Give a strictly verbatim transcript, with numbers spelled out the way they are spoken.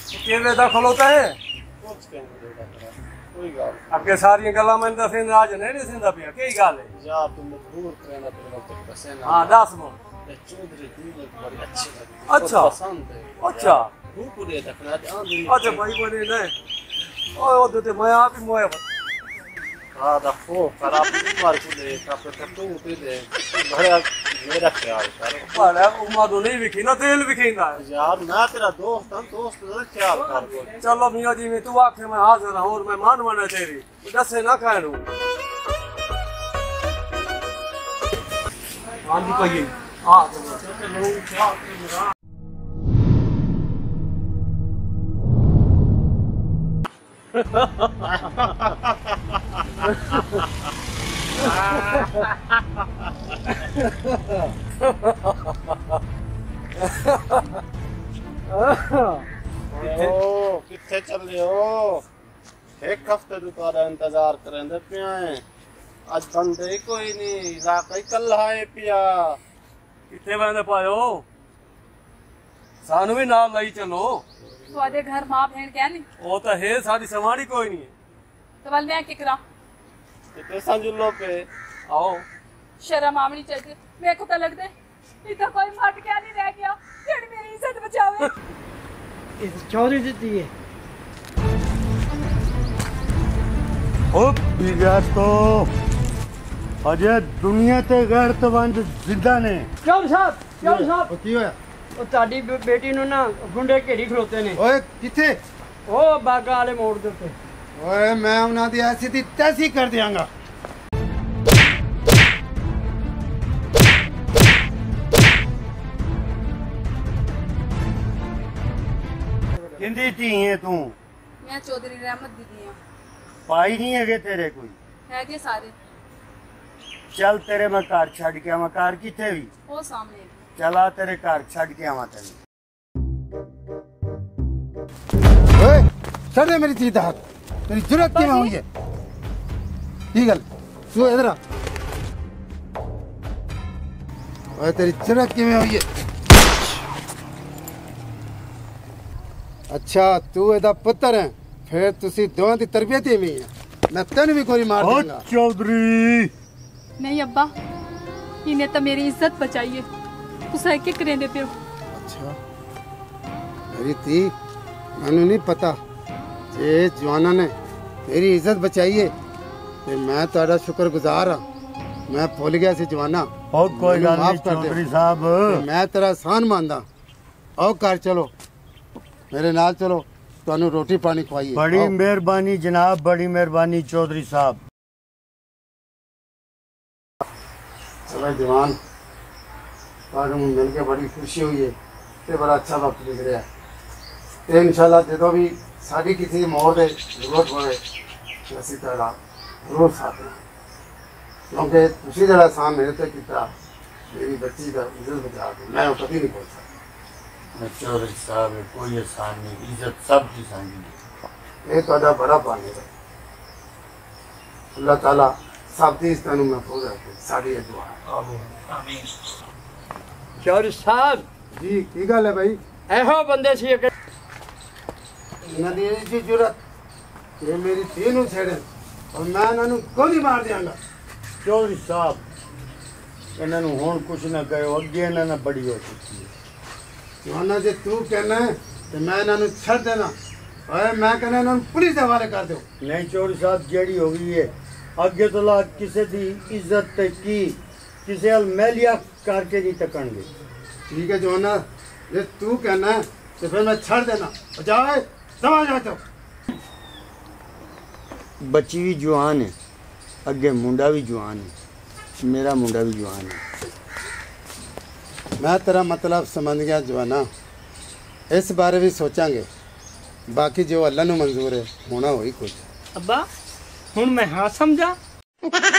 किवें दा खलोता है कुछ कहने दे कोई गल अगे सारी गल्लां मैं दसें आज नहीं दसेंदा पिया की गल है यार तुम मजबूर करना तेरे को दसे ना हां दस मो चौधरी दी बड़ी अच्छी लगी अच्छा पसंद है अच्छा तू पूरे देखना आंधी अच्छा भाई बने नहीं ओए ओ तो मैं आप ही मोए हां दा फो खराब मार को दे कापे तू पे दे बड़ा मेरा ख्याल कर बड़ा उम्र नहीं विखी ना तेल विखींदा यार मैं तेरा दोस्त हूं दोस्त का ख्याल कर चलो मियां जी मैं तू आखे मैं हाजिर हूं और मैं मान बना तेरी दसे ना कहणू हां जी कहिए हां तो लोग क्या मेरा ओ किथे चल रहे हो एक हफ्ते तो तारा इंतजार करेंदे पिया है आज बंदे कोई नहीं इलाका कल है पिया किथे बंदे पायो सानू भी नाल लाई चलो ਤੁਹਾਡੇ घर मां बहन क्या नहीं ओ तो है साडी समाड़ी कोई नहीं है तो बल मैं क्या करा ते पैसा जुल्लो पे आओ शर्म आमनी चाहिए मेरे को तो लगता है इधर कोई मट क्या नहीं रह गया जेड़ी मेरी इज्जत बचावे इस चोरी दी है ओ बिगाड़ तो अजय दुनिया ते गैरतवंद जिंदा ने चौर साहब चौर साहब की होया ਉਹ ਤੁਹਾਡੀ ਬੇਟੀ ਨੂੰ ਨਾ ਗੁੰਡੇ ਘੇਰੀ ਖਲੋਤੇ ਨੇ ਓਏ ਕਿੱਥੇ ਉਹ ਬਾਗਾ ਵਾਲੇ ਮੋੜ ਦੇ ਉੱਤੇ ਓਏ ਮੈਂ ਉਹਨਾਂ ਦੀ ਐਸੀ ਦੀ ਤੈਸੀ ਕਰ ਦਿਆਂਗਾ ਕਿੰਦੀ ਧੀ ਹੈ ਤੂੰ मैं चौधरी रहमत दीदी हां ਪਾਈ ਨਹੀਂ ਹੈਗੇ ਤੇਰੇ ਕੋਈ है के सारे ਚੱਲ ਤੇਰੇ ਮੈਂ ਘਰ ਛੱਡ ਕੇ ਆਵਾਂ ਘਰ ਕਿੱਥੇ ਵੀ वो सामने चला तेरे घर छड़ के आवा तेरी ओए छड़ दे मेरी चीज हाथ तेरी जरूरत क्यों हुई है की गल तू इधर आ ओए तेरी जरूरत क्यों हुई है अच्छा तू एदा पुत्र है फिर तुसी दोवां दी तरबियत ही में है मैं तेन भी कोई मार दूंगा चौधरी नहीं अब्बा इन्हें तो मेरी इज्जत बचाई है तुसा क्या करेंदे पे अच्छा मेरी धी मैनू नहीं पता जे जवाना ने मेरी इज्जत बचाई है ते मैं ताड़ा शुक्रगुजार हाँ मैं भूल गया सी जवाना बहुत कोई गल नहीं चौधरी साहब मैं तेरा एहसान मानदा आओ घर चलो मेरे नाल चलो तुहानू रोटी पानी खवाइए बड़ी मेहरबानी जनाब बड़ी मेहरबानी चौधरी साहब चलो जवान आज मिल के बड़ी खुशी हुई है ते बड़ा अच्छा वक्त गुजरिया ते इंशाल्लाह जो भी साड़ी किसी मोड़ दे जरूरत पड़े असी तेरा जरूर साथ दें क्योंकि तुसी जरा एहसान मेरे ते कीता मेरी बच्ची का इज्जत बचा के मैं कभी नहीं बोल सकता चौधरी साहब कोई एहसान नहीं इज्जत सब की सांझी ये तो बड़ा पानी है अल्लाह ताला सब दी तैनू महफूज रखे साड़ी दुआ आमीन चौर साहब जी की गल है भाई ਇਹੋ ਬੰਦੇ ਸੀ ਇੱਕ ਇਹਨਾਂ ਦੀ ਇਹ ਜੀ ਜੁਰਤ ਇਹ ਮੇਰੀ ਧੀ ਨੂੰ ਛੇੜੇ ਔਰ ਮੈਂ ਇਹਨਾਂ ਨੂੰ ਗੋਲੀ ਮਾਰ ਦਿਆਂਗਾ चौधरी साहब ਇਹਨਾਂ ਨੂੰ ਹੁਣ ਕੁਛ ਨਾ ਕਹੋ ਅੱਗੇ ਇਹਨਾਂ ਨਾਲ ਬੜੀ ਹੋ ਚੁੱਕੀ ਹੈ ਜਵਾਨਾ ਜੇ ਤੂੰ ਕਹਿਣਾ ਤੇ ਮੈਂ ਇਹਨਾਂ ਨੂੰ ਛੱਡ ਦੇਣਾ ਓਏ ਮੈਂ ਕਹਿੰਦਾ ਇਹਨਾਂ ਨੂੰ ਪੁਲਿਸ ਦੇ ਹਵਾਲੇ ਕਰ ਦਿਓ नहीं चौधरी साहब ਜਿਹੜੀ ਹੋ ਗਈ ਹੈ ਅੱਗੇ ਤੋਂ ਲਾ ਕਿਸੇ ਦੀ ਇੱਜ਼ਤ ਤੇ ਕੀ ਕਿਸੇ ਹਲ ਮੈਲੀਆ ਕਰਕੇ ਨਹੀਂ ਤੱਕਣਗੇ ठीक है जवाना जे तू कहना है तो फिर मैं छड़ देना जाए समझ आ तो बच्ची भी जवान है अगे मुंडा भी जवान है मेरा मुंडा भी जवान है मैं तेरा मतलब समझ गया जवाना इस बारे भी सोचांगे बाकी जो अल्लाह नू मंजूर है होना होई कुछ ਅੱਬਾ ਹੁਣ ਮੈਂ ਹਾਂ ਸਮਝਾ